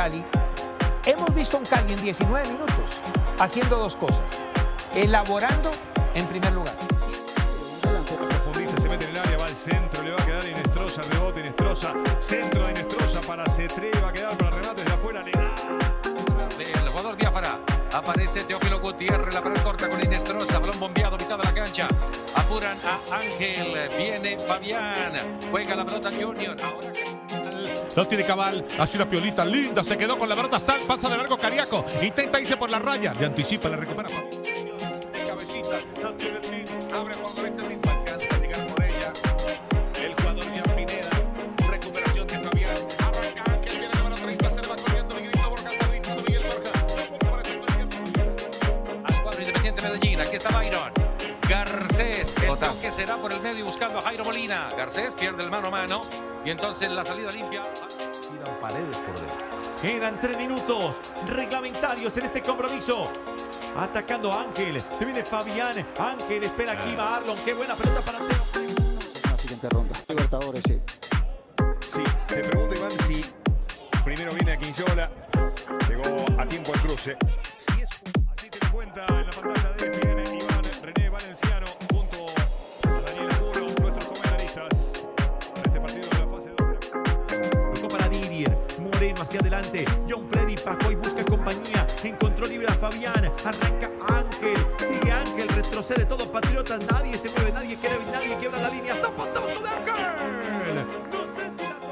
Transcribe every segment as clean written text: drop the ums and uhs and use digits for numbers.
Cali, hemos visto a un Cali en 19 minutos haciendo dos cosas. Elaborando en primer lugar. Profundiza, se mete en el área, va al centro, le va a quedar Inestrosa, rebote Inestrosa, centro de Inestrosa para C3, va a quedar para remate de afuera, le da. El jugador Biafara, aparece Teófilo Gutiérrez, la pared corta con Inestrosa, balón bombeado, mitad de la cancha, apuran a Ángel, viene Fabián, juega la pelota Junior, ahora... Lo tiene Cabal, hace una piolita linda, se quedó con la pelota, pasa de largo Cariaco, intenta irse por la raya, le anticipa, le recupera. Cabecita, no tiene el tiro, abre por este ritmo, alcanza a llegar por ella. El jugador de Pineda, recuperación de Fabián, arranca Ángel, viene el número 30, se va corriendo, Miguelito Borja, Miguel Borja. Al cuadro Independiente Medellín, aquí está Byron. Garcés, el toque será por el medio buscando a Jairo Molina. Garcés pierde el mano a mano y entonces la salida limpia. Tiran Paredes por dentro. Quedan 3 minutos reglamentarios en este compromiso. Atacando a Ángel, se viene Fabián. Ángel espera aquí Marlon. Qué buena pelota para Teo. En la siguiente ronda. Libertadores, sí. Sí, se pregunta Iván si primero viene a Quinyola, llegó a tiempo el cruce. Si es así te lo cuenta en la pantalla de ESPN Iván René Valenciano junto a Daniel Apuro, nuestros comentaristas en este partido de la fase 2. Tocó para Didier, Moreno hacia adelante. John Freddy Pajoy busca compañía. Encontró libre a Fabián. Arranca Ángel. Sigue Ángel, retrocede todo Patriotas. Nadie se mueve, nadie quiebra la línea. ¡Zapotazo de Ángel! No sé si la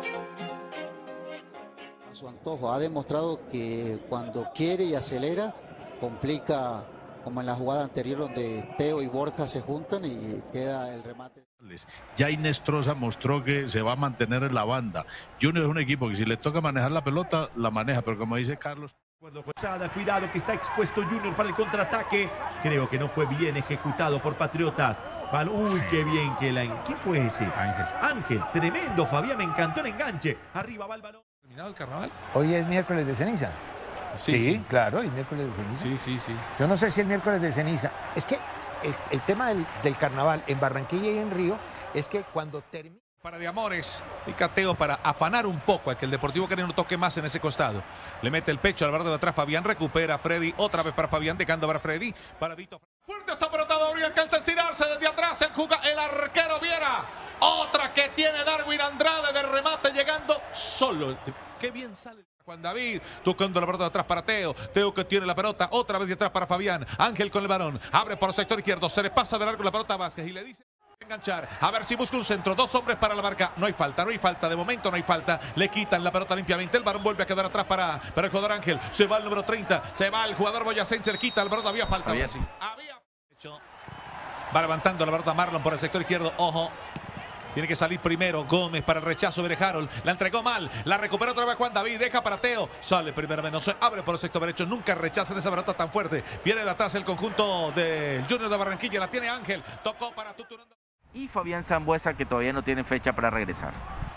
A su antojo. Ha demostrado que cuando quiere y acelera, complica, como en la jugada anterior donde Teo y Borja se juntan y queda el remate. Ya Inestrosa mostró que se va a mantener en la banda. Junior es un equipo que si le toca manejar la pelota, la maneja, pero como dice Carlos... Cuidado que está expuesto Junior para el contraataque. Creo que no fue bien ejecutado por Patriotas. Uy, qué bien que la... ¿Quién fue ese? Ángel, tremendo, Fabián, me encantó el enganche. Arriba va el balón. ¿Terminado el carnaval? Hoy es miércoles de ceniza. Sí. Claro, hoy miércoles de ceniza. Sí. Yo no sé si el miércoles de ceniza. Es que el tema del carnaval en Barranquilla y en Río es que cuando termina... Para de Amores, picateo para afanar un poco a que el Deportivo Cali no toque más en ese costado. Le mete el pecho al borde de atrás, Fabián recupera a Freddy, otra vez para Fabián, dejando para Freddy, para Vito. Fuerte esa pelota, Doria, alcanza a estirarse desde atrás, el arquero Viera. Otra que tiene Darwin Andrade de remate, llegando solo. Qué bien sale. Juan David, tocando la pelota de atrás para Teo. Teo que tiene la pelota, otra vez de atrás para Fabián. Ángel con el balón, abre por el sector izquierdo, se le pasa de largo la pelota a Vázquez y le dice... enganchar, a ver si busca un centro, 2 hombres para la marca, no hay falta, de momento no hay falta, le quitan la pelota limpiamente, el balón vuelve a quedar atrás para el jugador Ángel, se va el número 30, se va el jugador Boyacense, le quita el balón, había falta, había hecho, va levantando la pelota Marlon por el sector izquierdo, ojo, tiene que salir primero Gómez para el rechazo, viene Harold, la entregó mal, la recupera otra vez Juan David, deja para Teo, sale primero menos, abre por el sector derecho, nunca rechazan esa pelota tan fuerte, viene de atrás el conjunto del Junior de Barranquilla, la tiene Ángel, tocó para Tuturando. Y Fabián Sambuesa, que todavía no tiene fecha para regresar.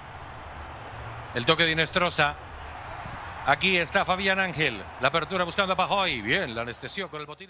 El toque de Inestrosa. Aquí está Fabián Ángel. La apertura buscando a Pajoy. Bien, la anestesió con el botín.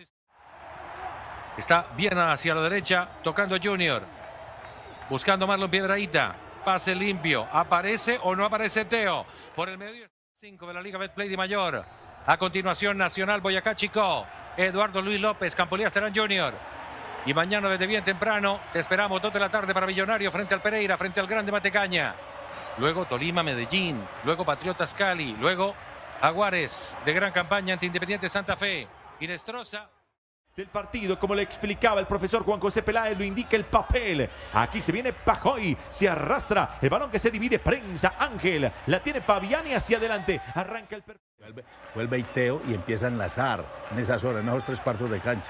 Está bien hacia la derecha, tocando a Junior. Buscando a Marlon Piedrahita. Pase limpio. ¿Aparece o no aparece Teo? Por el medio 5 de la Liga Betplay de Mayor. A continuación, Nacional Boyacá Chico. Eduardo Luis López, Campolías Terán Junior. Y mañana desde bien temprano te esperamos 2 de la tarde para Millonario frente al Pereira, frente al Grande Matecaña. Luego Tolima, Medellín, luego Patriotas Cali, luego Jaguares de gran campaña ante Independiente Santa Fe. Inestrosa. Del partido, como le explicaba el profesor Juan José Peláez, lo indica el papel. Aquí se viene Pajoy, se arrastra, el balón que se divide, prensa Ángel, la tiene Fabián y hacia adelante, arranca el... Vuelve Teo y empieza a enlazar en esas horas, en esos 3 cuartos de cancha.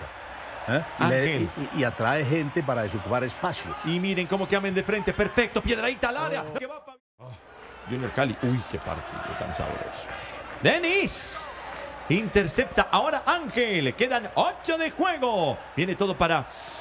Y atrae gente para desocupar espacios. Y miren cómo que amen de frente, perfecto, Piedrahita al área. Junior Cali, uy, qué partido tan sabroso. Denis intercepta ahora Ángel, quedan 8 de juego. Viene todo para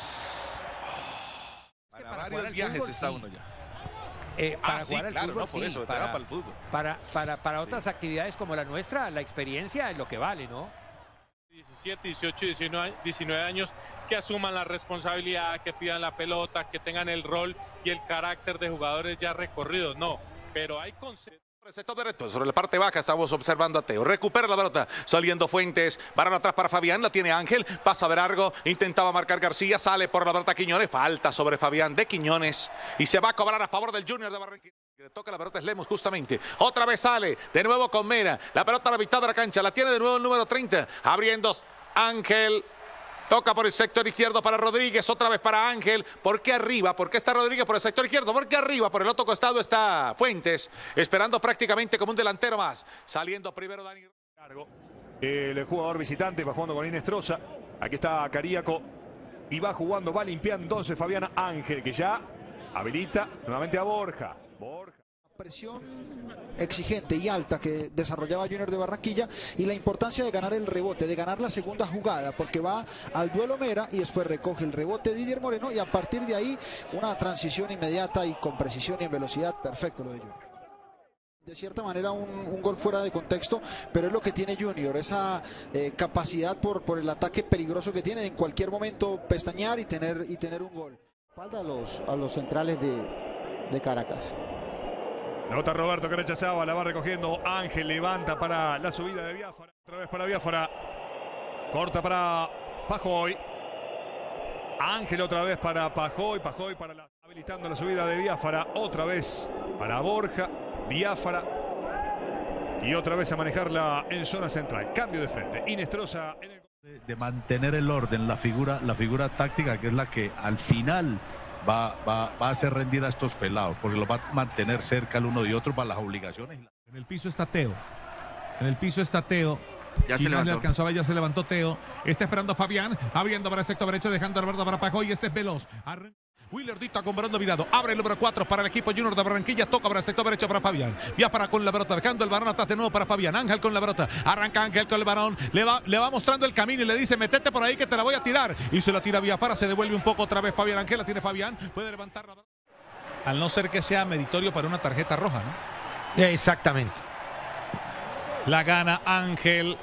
varios viajes está uno ya. Para jugar al claro, fútbol, no, por sí, eso, para el fútbol. Para otras actividades como la nuestra, la experiencia es lo que vale, ¿no? 17, 18, 19 años, que asuman la responsabilidad, que pidan la pelota, que tengan el rol y el carácter de jugadores ya recorridos, no, pero hay conceptos. Sector derecho, sobre la parte baja estamos observando a Teo. Recupera la pelota, saliendo Fuentes. Balón atrás para Fabián, la tiene Ángel. Pasa de largo, intentaba marcar García. Sale por la pelota Quiñones. Falta sobre Fabián de Quiñones. Y se va a cobrar a favor del Junior de Barranquilla. Le toca la pelota es Lemos justamente. Otra vez sale, de nuevo con Mera. La pelota a la mitad de la cancha, la tiene de nuevo el número 30. Abriendo Ángel. Toca por el sector izquierdo para Rodríguez, otra vez para Ángel. ¿Por qué arriba? ¿Por qué está Rodríguez por el sector izquierdo? ¿Por qué arriba? Por el otro costado está Fuentes, esperando prácticamente como un delantero más. Saliendo primero Dani. El jugador visitante va jugando con Inestrosa. Aquí está Cariaco. Y va jugando, va limpiando entonces Fabián Ángel, que ya habilita nuevamente a Borja. Presión exigente y alta que desarrollaba Junior de Barranquilla y la importancia de ganar el rebote, de ganar la segunda jugada, porque va al duelo Mera y después recoge el rebote Didier Moreno y a partir de ahí una transición inmediata y con precisión y en velocidad, perfecto lo de Junior. De cierta manera un gol fuera de contexto, pero es lo que tiene Junior, esa capacidad por el ataque peligroso que tiene de en cualquier momento pestañear y tener un gol. Espalda a los centrales de Caracas. Nota Roberto que rechazaba, la va recogiendo Ángel, levanta para la subida de Biafara. Otra vez para Biafara. Corta para Pajoy. Ángel otra vez para Pajoy. Pajoy para habilitando la subida de Biafara. Otra vez para Borja. Biafara. Y otra vez a manejarla en zona central. Cambio de frente. Inestrosa en el... de mantener el orden, la figura táctica, que es la que al final va a hacer rendir a estos pelados, porque los va a mantener cerca el uno y otro para las obligaciones. En el piso está Teo. En el piso está Teo. Ya se levantó. Le alcanzó a ver, ya se levantó Teo. Está esperando Fabián, abriendo para el sector derecho, dejando Alberto para Pajoy. Este es veloz. Willardito acomodando mirado. Abre el número 4 para el equipo Junior de Barranquilla. Toca para el sector derecho para Fabián. Biafara con la pelota, dejando el balón atrás de nuevo para Fabián. Ángel con la pelota. Arranca Ángel con el balón. Le va mostrando el camino y le dice: metete por ahí que te la voy a tirar. Y se la tira Biafara. Se devuelve un poco otra vez Fabián Ángel. La tiene Fabián. Puede levantar la pelota. Al no ser que sea meritorio para una tarjeta roja, ¿no? Exactamente. La gana Ángel.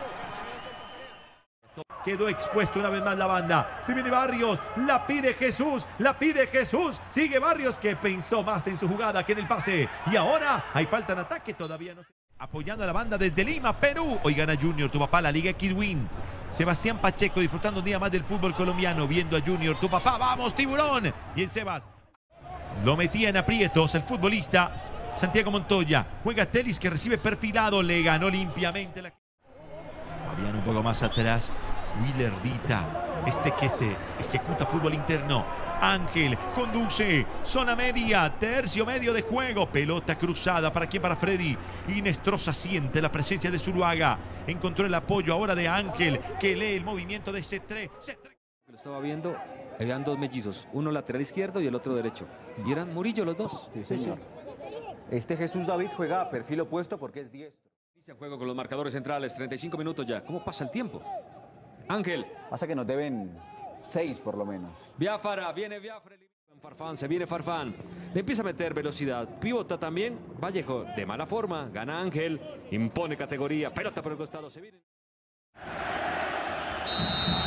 Quedó expuesto una vez más la banda. Se viene Barrios, la pide Jesús, sigue Barrios que pensó más en su jugada que en el pase. Y ahora hay falta en ataque, todavía no se... Apoyando a la banda desde Lima, Perú. Hoy gana Junior, tu papá, la Liga X-Win. Sebastián Pacheco disfrutando un día más del fútbol colombiano, viendo a Junior, tu papá, vamos tiburón. Y en Sebas, lo metía en aprietos el futbolista Santiago Montoya. Juega Telis que recibe perfilado, le ganó limpiamente la... Fabián un poco más atrás. Willardita, que se ejecuta fútbol interno. Ángel conduce, zona media, tercio medio de juego. Pelota cruzada, ¿para quién? Para Freddy. Inestrosa siente la presencia de Zuluaga. Encontró el apoyo ahora de Ángel, que lee el movimiento de C3. Lo estaba viendo, habían dos mellizos, uno lateral izquierdo y el otro derecho. Y eran Murillo los dos. Sí, señor. Este Jesús David juega a perfil opuesto porque es diestro. Inicia juego con los marcadores centrales, 35 minutos ya. ¿Cómo pasa el tiempo? Ángel. Pasa que nos deben 6 por lo menos. Biafara, viene Biafara. Farfán, se viene Farfán. Le empieza a meter velocidad. Pivota también. Vallejo de mala forma. Gana Ángel. Impone categoría. Pelota por el costado. Se viene.